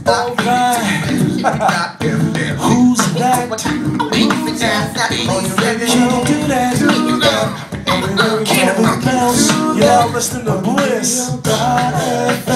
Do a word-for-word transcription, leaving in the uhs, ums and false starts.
Alright. Who's that? Can't do that. Can't bounce. You're listening to Bliss.